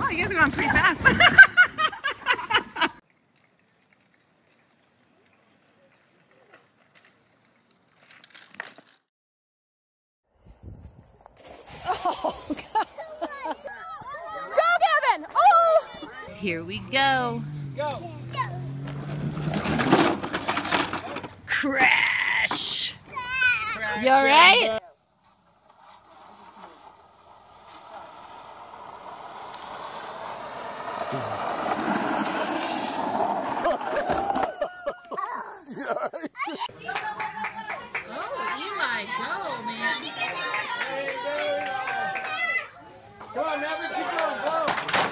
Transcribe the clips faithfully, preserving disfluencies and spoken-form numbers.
you guys are going pretty fast. Oh, God. Go, Gavin! Oh! Here we go. Go. Crash. Crash. You all right? Oh, Eli, go, man. Come on, Maverick, keep going, go.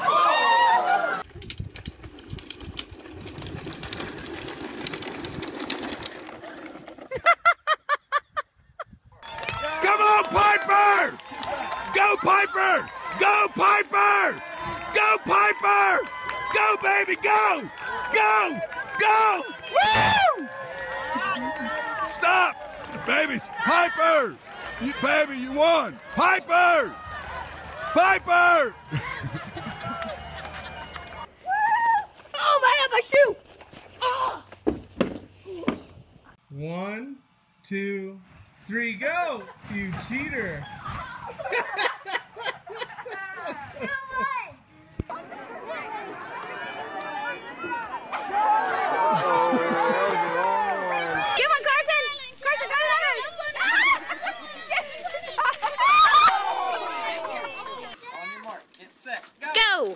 Come on, Piper! Go, Piper! Go, Piper! Go, Piper! Go, baby, go! Go! Go! Woo! Stop! Babies, Piper! You, baby, you won! Piper! Piper! Oh, my, my shoe! Oh. One, two, three, go! You cheater! Go!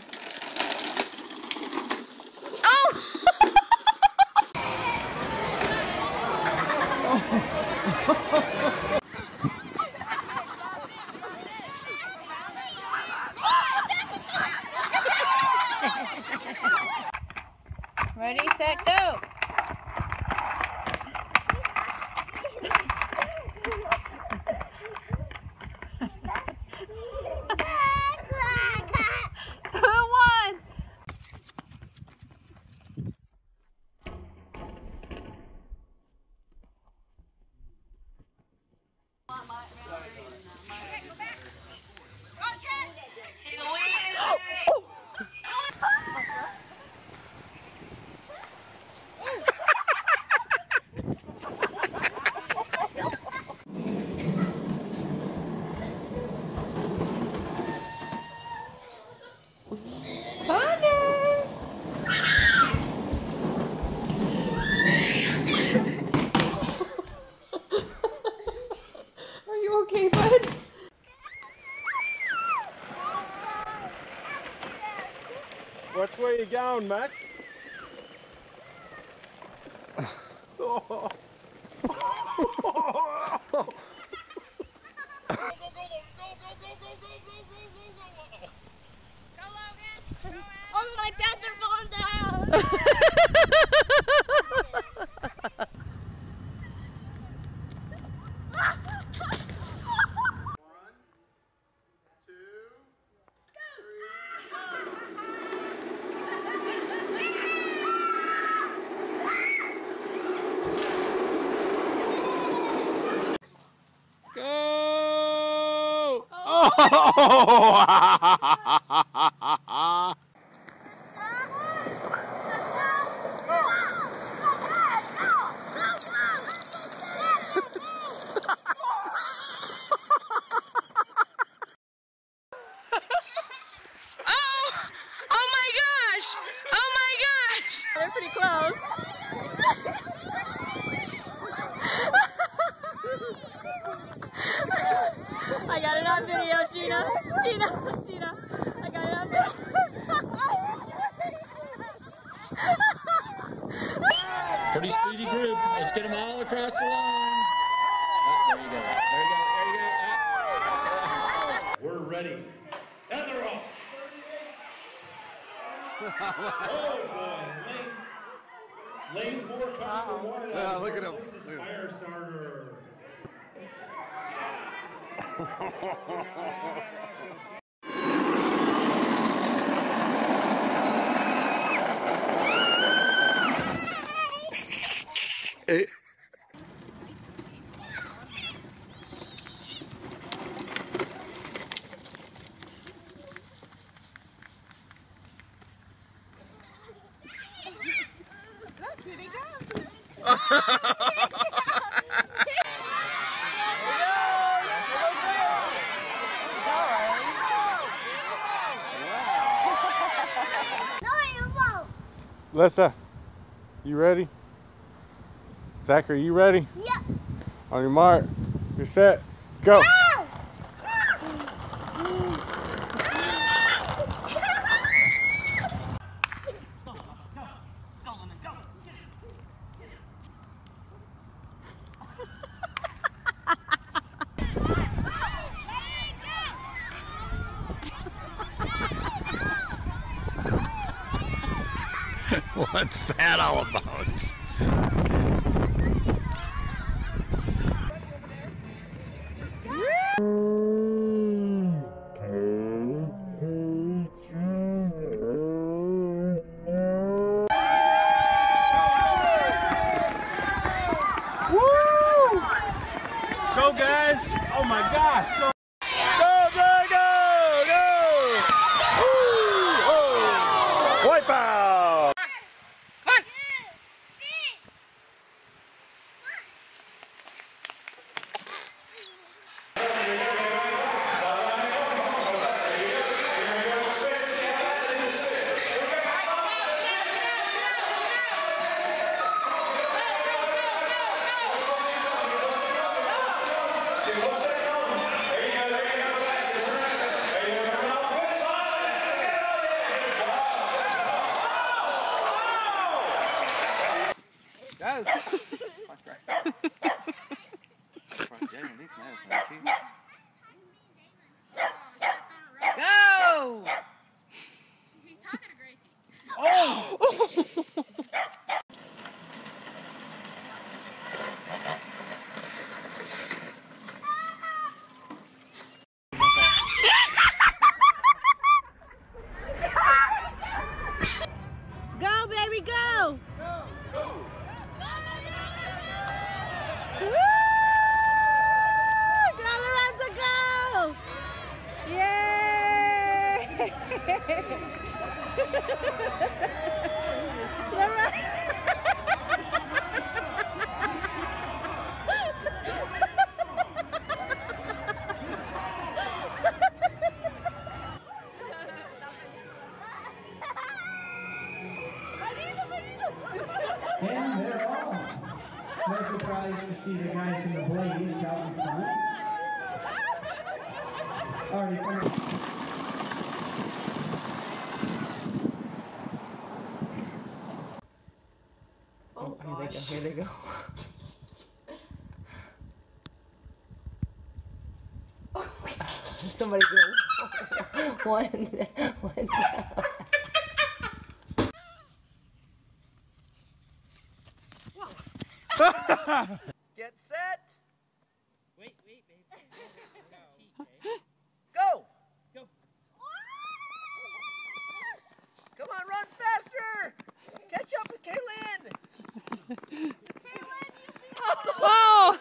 Oh! Ready, set, go! Who won? Are you okay, bud? Which way you going, Max? Oh. Oh, my pants are falling down! Go! Oh! They're pretty close. I got it on video, Gina. Gina, Gina. I got it on video. Pretty speedy group. Let's get them all across the line. Oh, there you go. There you go. There you go. We're ready. And they're off. Oh boy, lane, lane four coming from one. Yeah, look at him. Fire starter. Hey. Lissa, you ready? Zachary, you ready? Yep. On your mark, you're set, go! Go! What's that all about? Woo! Go, guys! Oh my gosh! Go! Go, go, go, go! Woo! Oh! Wipe out! Go! Go! He's talking to Gracie. Oh! Go, baby, go! Woo! Go, Lorenzo, go! Yay! Lorenzo! And they're off. No surprise to see the guys in the blades out in front. Already coming. Oh, here they go, here they go. Oh, God. Somebody's gonna one, one down. Get set! Wait, wait, baby. Go! Go! Come on, run faster! Catch up with Kaylin! Whoa!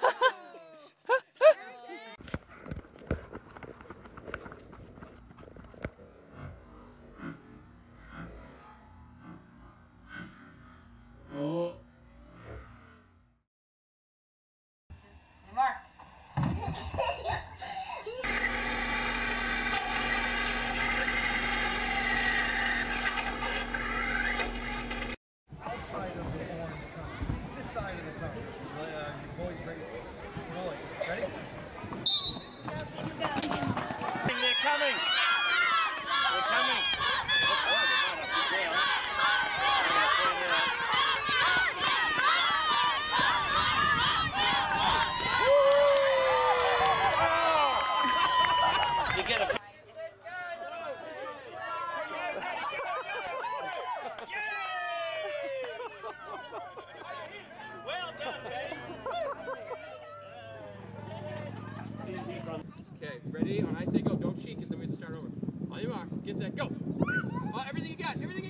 Outside of the orange cone. This side of the cone. Uh, boys ready? Boys, ready? They're coming! They're coming! You get a well done, babe. Okay, ready? On I say go, don't cheat, because then we have to start over. On your mark, get set, go! Oh, everything you got, everything